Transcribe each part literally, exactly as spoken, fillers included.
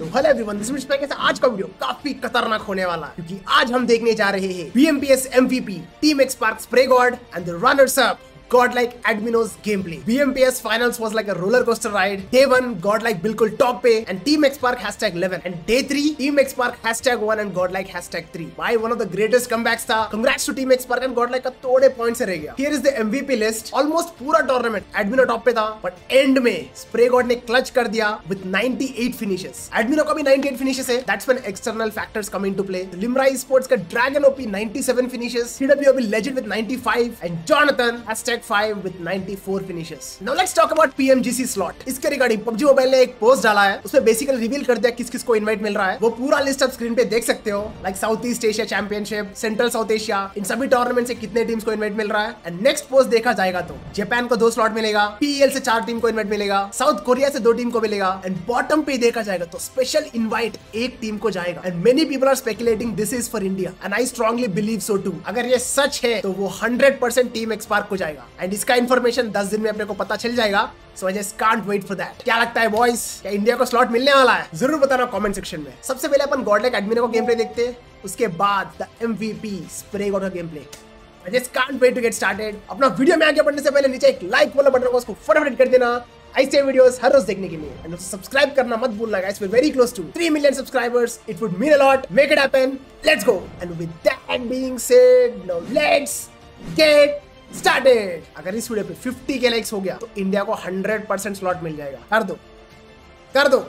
तो hello everyone, this is mister. आज का वीडियो काफी खतरनाक होने वाला है क्योंकि आज हम देखने जा रहे हैं B M P S M V P team Xpark Spray God and the runners up godlike Adminos gameplay. B M P S finals was like a roller coaster ride. Day one, godlike बिल्कुल top पे and Team Xpark hashtag eleven and day three, Team Xpark hashtag one and godlike hashtag three. By one of the greatest comebacks था. Congrats to Team Xpark and godlike का थोड़े point से रह गया. Here is the M V P list. Almost पूरा tournament Admino top पे था, but end में Spray God ने क्लच कर दिया with ninety-eight finishes. Admino का भी ninety-eight finishes है. That's when external factors come into play. Limra Esports का Dragon O P ninety-seven finishes. C W O B Legend with ninety-five and Jonathan hashtag five with ninety-four finishes. Now let's talk about P M G C slot. इसके regarding PUBG mobile ने एक post डाला है, उसमें basically reveal कर दिया किस किस को इनवाइट मिल रहा है. वो पूरा लिस्ट आप स्क्रीन पे देख सकते हो. Like south east Asia championship, central south Asia, इन सभी टूर्नामेंट से कितने टीम्स को इनवाइट मिल रहा है. एंड नेक्स्ट पोस्ट देखा जाएगा तो जापान को दो स्लॉट मिलेगा, पी ई एल से चार टीम को इनवाइट मिलेगा, साउथ कोरिया से दो टीम को मिलेगा एंड बॉटम पे देखा जाएगा तो स्पेशल इनवाइट एक टीम को जाएगा. And many people are speculating this is for India and I strongly believe so too. अगर ये सच है तो वो हंड्रेड परसेंट टीम एक्सपार्क को जाएगा एंड इसका इन्फॉर्मेशन दस दिन में अपने को पता चल जाएगा. So I just can't wait for that. क्या लगता है बॉयज, क्या इंडिया को स्लॉट मिलने वाला है? जरूर बताना कमेंट सेक्शन में. सबसे पहले अपन godlike Admino का गेम प्ले देखते हैं, उसके बाद the M V P Spray God का game play. I just can't wait to get started. अपना वीडियो में आगे बढ़ने से पहले नीचे एक लाइक वाला बटन को उसको फटाफट कर देना ऐसे वीडियोस हर रोज देखने के लिए. एंड सब्सक्राइब करना मत भूलना guys. We are very close to three million subscribers. It would mean a lot. Make it happen. Let's go. And with that being said, now let's get started. अगर इस video पे fifty के likes हो गया तो India को hundred percent slot मिल जाएगा. कर दो कर दो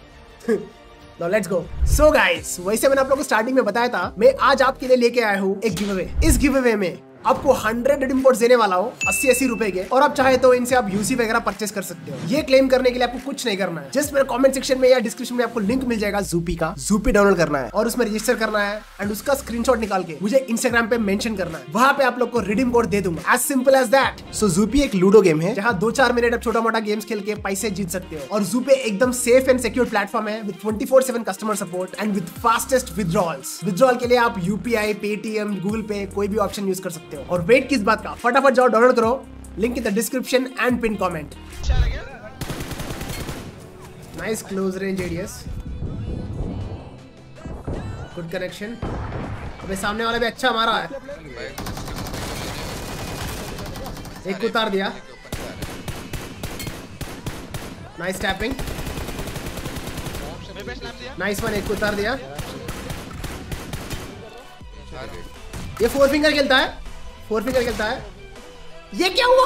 Now let's go. So guys, वैसे मैंने आप लोगों को स्टार्टिंग में बताया था मैं आज आपके लिए लेके आया हूँ एक गिव अवे. इस गिव अवे में आपको हंड्रेड रिडीम कोड देने वाला हो अस्सी अस्सी रुपए के, और आप चाहे तो इनसे आप यूसी वगैरह परचेस कर सकते हो. ये क्लेम करने के लिए आपको कुछ नहीं करना है. जस्ट मेरे कमेंट सेक्शन में या डिस्क्रिप्शन में आपको लिंक मिल जाएगा ज़ूपी का. ज़ूपी डाउनलोड करना है और उसमें रजिस्टर करना है एंड उसका स्क्रीनशॉट निकाल के मुझे इंस्टाग्राम पे मेंशन करना है. वहां पे आप लोग को रिडीम कोड दे दूंगा. As simple as that. So Zupee एक लूडो गेम है जहाँ दो चार मिनट आप छोटा मोटा गेम्स खेल के पैसे जीत सकते हो. और ज़ूपी एकदम सेफ एंड सिक्योर प्लेटफॉर्म है with twenty four seven customer support and with fastest withdrawals. Withdrawal के लिए आप यूपीआई, पेटीएम, गूगल पे कोई भी ऑप्शन यूज कर सकते हो. और वेट किस का फटाफट जाओ डाउनलोड करो. Link in the description and pin comment. Nice close range ADS, good connection. अबे सामने वाला भी अच्छा मारा है. एक को उतार दिया. Nice tapping. Nice one. एक को उतार दिया. ये फोर फिंगर खेलता है. फोर फिंगर खेलता है. ये क्या हुआ?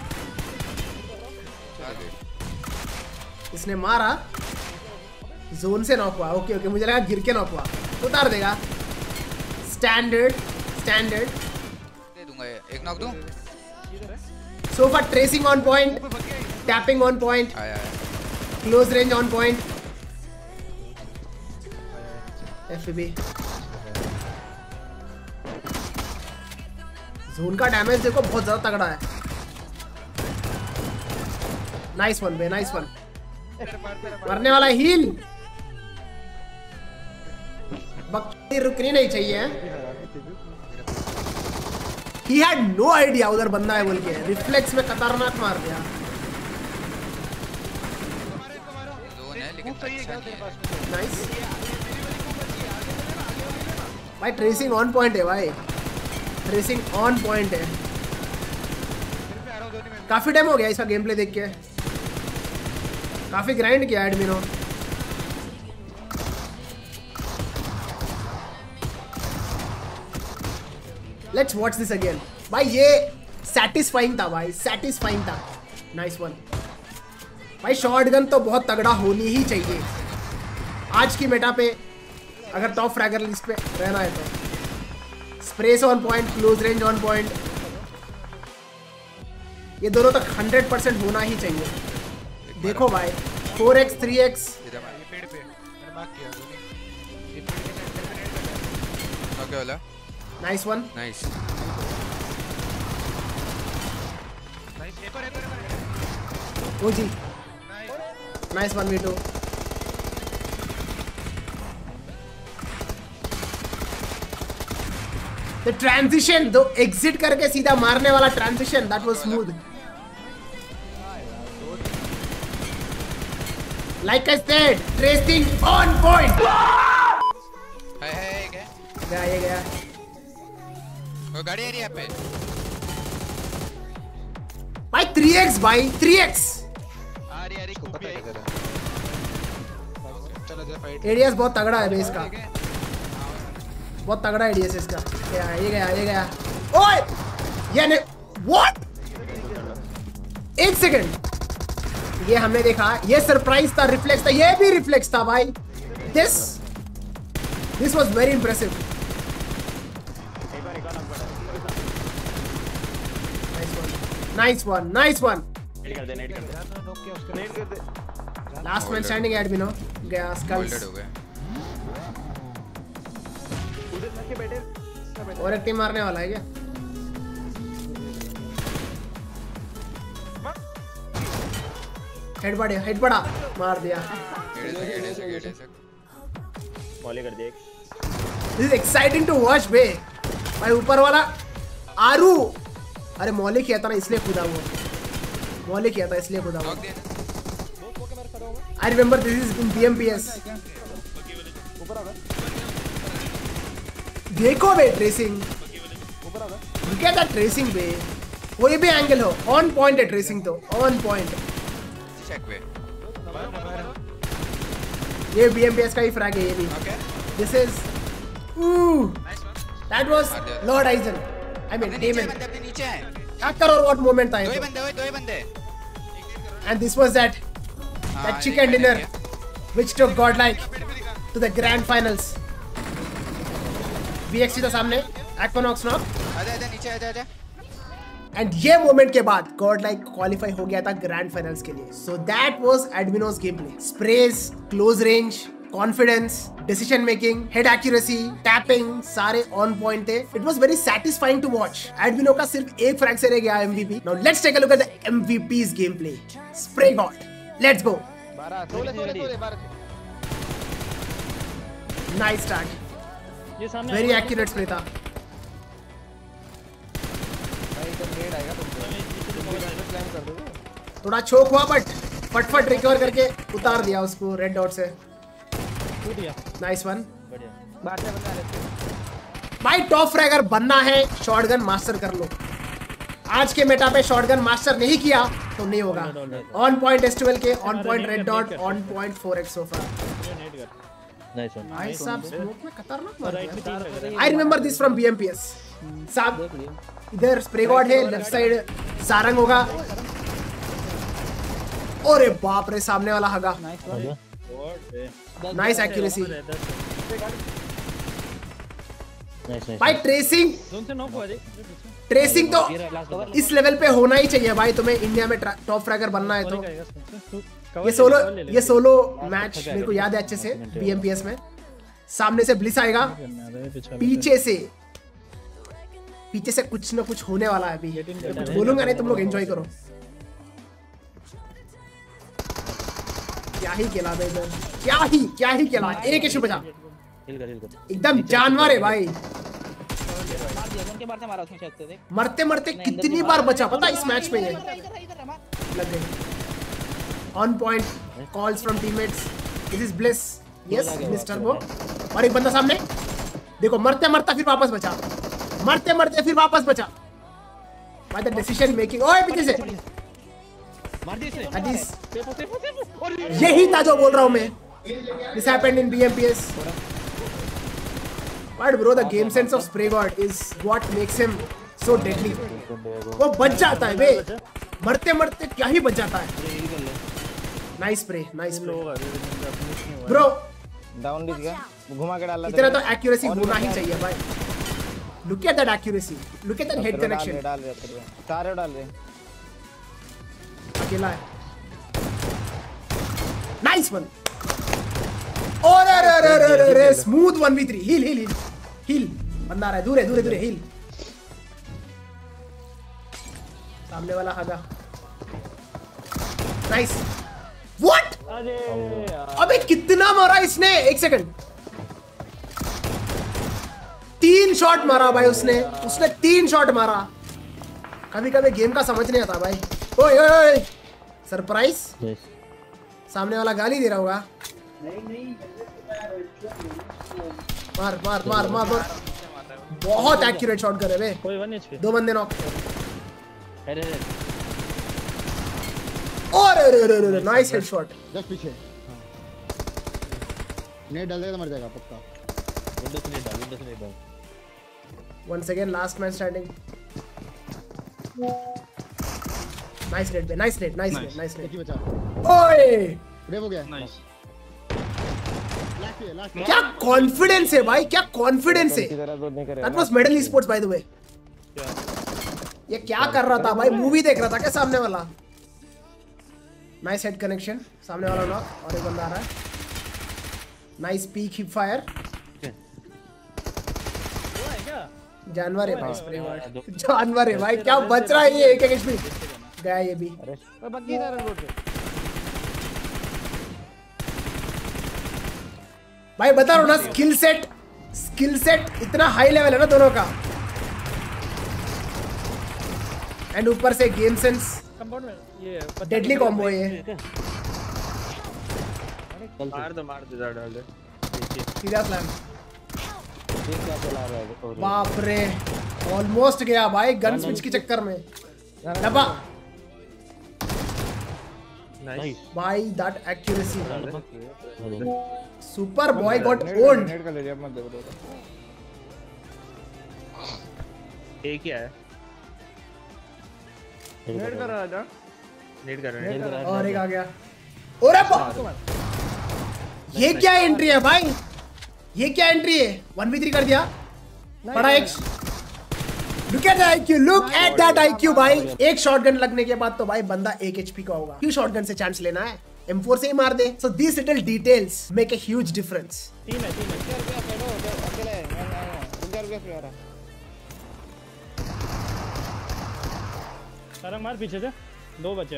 इसने मारा, जोन से नॉक हुआ. ओके ओके, मुझे लगा गिर के नॉक हुआ. उतार देगा. स्टैंडर्ड स्टैंडर्ड दे दूंगा. एक नॉक दूं. So far tracing on point, tapping on point, close range on point. FB zone का डैमेज देखो बहुत ज्यादा तगड़ा है. नाइस वन बे, नाइस वन. मरने वाला हील. बकरी रुकनी नहीं चाहिए. He had no idea उधर बंदा है बोल के रिफ्लेक्स में खतरनाक मार दिया. नाइस भाई. ट्रेसिंग ऑन पॉइंट है भाई. रेसिंग ऑन पॉइंट है. काफी टाइम हो गया इसका गेम प्ले देख के. काफी ग्राइंड किया Admino. Let's watch this again. भाई ये सैटिस्फाइंग था भाई, सैटिस्फाइंग था. नाइस वन भाई. शॉटगन तो बहुत तगड़ा होनी ही चाहिए आज की मेटा पे अगर टॉप फ्रैगर लिस्ट पे रहना है तो. Sprays on point, close range on point, ये दोनों तक हंड्रेड परसेंट होना ही चाहिए. देखो भाई four X three X. Nice one. Nice. ओ जी. Nice one V two. The transition, दो exit करके सीधा मारने वाला transition, that was smooth. Like I said, tracing on point. है है क्या? गया ये गया। वो गाड़ी आ रही है यहाँ पे। भाई थ्री एक्स भाई थ्री एक्स। आ रही आ रही पता है जरा। चलो जरा फाइट। एडीएस बहुत तगड़ा है बेस का। बहुत तगड़ा एडीएस इसका। गया ये गया ये गया। ओए ये ने व्हाट? एक सेकंड। ये हमने देखा, ये सरप्राइज था, रिफ्लेक्स था, ये भी रिफ्लेक्स था भाई। This this was very impressive. Nice one nice one. Nade कर दे नेट कर दे नेट कर दे। लास्ट मैन स्टैंडिंग एडमिनो गया स्कल्स। हो गया। उधर जाके बैठे और एक टीम मारने वाला है क्या? हेड बढ़िया हेड बढ़ा मार दिया। गेड़े से गेड़े से मॉली कर दे। This is exciting to watch बे। भाई ऊपर वाला आरू, अरे मौली किया था ना इसलिए कूदा वो। मौली किया था इसलिए कूदा वो। I remember this is in BMPS. देखो बे tracing, look at that tracing बे। कोई भी एंगल हो ऑन पॉइंट है ट्रेसिंग, तो ऑन पॉइंट। चेक पे। ये बीएमपीएस का ही फ्रैग है ये भी। This is that was Lord Aizen. I mean demon. बंदे अपने नीचे हैं। क्या करो व्हाट मोमेंट था दो ही ये। बंदे हुए दो ही बंदे। And this was that that chicken dinner which took Godlike to the grand finals. BXC था सामने, एक्वानॉक्स नॉक। आजा आजा नीचे आजा आजा। एंड ये मोमेंट के बाद गॉडलाइक क्वालिफाई हो गया था ग्रैंड फाइनल्स के लिए। So that was Admino's game play. Sprays, close range, confidence, decision making, head accuracy, tapping सारे ऑन पॉइंट थे। It was very satisfying to watch. Admino का सिर्फ एक फ्रैग से रह गया MVP. Now let's take a look at the MVP's game play. Spray God, let's go. Nice start, ये सामने वेरी एक्यूरेट स्प्रे था। थोड़ा चोक हुआ बट फटफट रिकवर करके उतार दिया उसको रेड डॉट से। Nice one. भाई टॉप फ्रैगर बनना है, शॉटगन मास्टर कर लो। आज के मेटा पे शॉटगन मास्टर नहीं किया तो नहीं होगा। On point S twelve K, on point red dot, on point four X so far. Nice one. भाई साहब स्मोक में खतरनाक मार दिया। I remember this from BMPS. साहब इधर स्प्रे गॉड है, लेफ्ट साइड सारंग होगा। अरे बाप रे सामने वाला हगा। नाइस एक्यूरेसी भाई। ट्रेसिंग ट्रेसिंग तो इस लेवल पे होना ही चाहिए भाई। तुम्हें इंडिया में टॉप फ्रैगर बनना है तो। ये सोलो ये सोलो मैच मेरे को याद है अच्छे से बीएमपीएस में। सामने से ब्लिस आएगा, पीछे से पीछे से कुछ ना कुछ होने वाला है अभी। कुछ बोलूंगा नहीं, तुम लोग एंजॉय करो। क्या ही खेला भाई इधर, क्या ही क्या ही खेला। एक ही बजा, एकदम जानवर है भाई। मरते मरते कितनी बार बचा पता इस मैच में। ये लग गई। On point calls from teammates. This is bliss, yes mister वो। और एक बंदा सामने देखो, मरते मरता फिर वापस बचा, मरते मरते फिर वापस बचा। By the decision making. ओए पीछे से अदीस, यही था जो बोल रहा हूं मैं। This happened in BMPS. But bro, the game sense of Spray God is what makes him so deadly. वो बच जाता है बे, मरते मरते क्या ही बच जाता है। Nice spray, nice spray bro. Down दिख गया, घुमा के डाला। इतना तो एक्यूरेसी होना ही चाहिए भाई। Look at that accuracy, look at that head connection। डाल रहे सारे डाल रहे। अकेला है। Nice one. और अरे अरे अरे अरे smooth one V three. Heal heal heal heal. बंदा आ रहा है, दूर है दूर है दूर है। हील। सामने वाला हगा। नाइस। व्हाट? अबे कितना मारा इसने। एक सेकंड, तीन शॉट मारा भाई उसने उसने तीन शॉट मारा। कभी कभी गेम का समझ नहीं आता भाई। ओए ओए सरप्राइज सामने वाला गाली दे रहा होगा। मार मार मार मार मार। बहुत एक्यूरेट शॉट करे बे। कोई वन एचपी। दो बंदे नॉक। अरे अरे और अरे नाइस हेडशॉट। जस्ट पीछे नेट डाल देगा तो मर जाएगा पक्का। विंडो से नहीं डाल, विंडो से नहीं डाल। Once again last man standing. Nice nade बे, nice nade, nice nade, nice एक ही नेट। बचा। ओए ब्रेव हो गया। नाइस। लास्ट पे लास्ट पे। क्या कॉन्फिडेंस है भाई, क्या कॉन्फिडेंस है। That was medal sports by the way. ये क्या कर रहा था भाई, मूवी देख रहा था क्या सामने वाला। नाइस हेड कनेक्शन, सामने वाला नॉक और एक बंदा आ रहा है। Nice peek hip fire. जानवर है भाई, स्प्रे वार्ड जानवर है भाई। क्या बच रहा है ये, एक एक एचपी गया ये भी। अरे बाकी इधर रोड पे भाई बता रहा हूं ना, स्किल सेट स्किल सेट इतना हाई लेवल है ना दोनों का। एंड ऊपर से गेम सेंस, कंपाउंड में ये डेडली कॉम्बो है ये। मार दो मार दो जा डाल दे। सीधा स्लैम। ये क्या चला रहा है। बाप रे ऑलमोस्ट गया भाई गन स्विच के चक्कर में। डब्बा नाइस भाई, that accuracy. Super boy got owned. Nade का ले जा मत दे ब्रो। एक क्या है। नेट कर रहा था। नेट कर रहा है। और एक आ गया। ओरे बाप, ये क्या एंट्री है भाई, ये क्या एंट्री है। वन वी थ्री कर दिया। बड़ा X. Look at that IQ, look at that IQ भाई। एक शॉटगन लगने के बाद तो भाई बंदा एक एचपी का होगा। क्यों शॉटगन से चांस लेना है, एम फोर से ही मार दे। So this little details make a huge difference. Team है टीम है। अकेले है मैं रुक जा रहा। सारा मार पीछे से, दो बचे।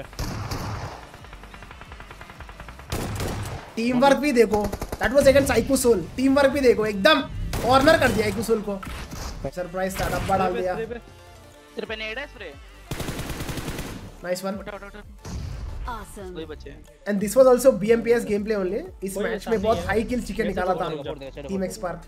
टीम वर्क भी देखो, that was against Psycho Soul. Team work भी देखो, एकदम कॉर्नर कर दिया साइको सोल को। सरप्राइज था, डब्बा डाल दिया। तेरे पे नेड है स्प्रे। Nice one. Awesome. दो ही बचे हैं। And this was also B M P S game play only. इस मैच में बहुत हाई किल चिकन निकाला था टीम एक्सपार्क।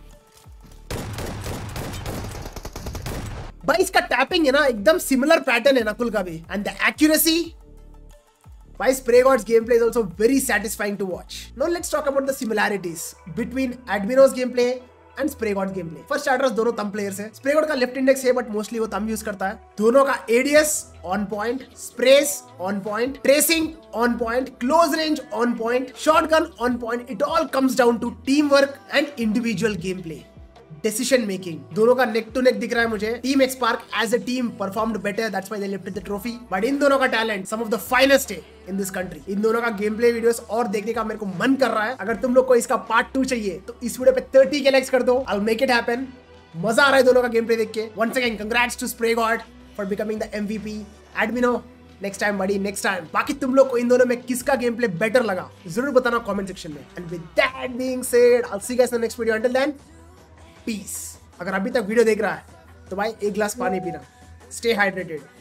भाई इसका टैपिंग है ना एकदम सिमिलर पैटर्न है नकुल का भी। एंड द एक्यूरेसी भाई, Spray God's gameplay is also very satisfying to watch. Now let's talk about the similarities between Admiro's gameplay and Spray God gameplay. First starters दोनों थंब प्लेयर्स हैं। Spray God का left index है but mostly वो thumb use करता है। दोनों का ADS on point, sprays on point, tracing on point, close range on point, shotgun on point. It all comes down to team work and individual game play, decision making. दोनों का neck to neck दिख रहा है मुझे। Team Xpark as a team performed better, that's why they lifted the trophy. But इन दोनों का talent some of the finest है इन दिस कंट्री। इन दोनों का गेम प्ले वीडियोस और देखने का मेरे को मन कर रहा है। अगर तुम लोग को इसका पार्ट टू चाहिए तो इस वीडियो पे थर्टी के लाइक्स कर दो। I will make it happen. मजा आ रहा है दोनों का गेम प्ले देख के। Once again congrats to spray god for becoming the MVP. एडमिनो नेक्स्ट टाइम बड़ी, नेक्स्ट टाइम। बाकी तुम लोग को इन दोनों में किसका गेम प्ले बेटर लगा जरूर बताना कमेंट सेक्शन में। And with that being said, I will see you guys in the next video. Until then peace. अगर अभी तक वीडियो देख रहा है तो भाई एक गिलास पानी पीना। Stay hydrated.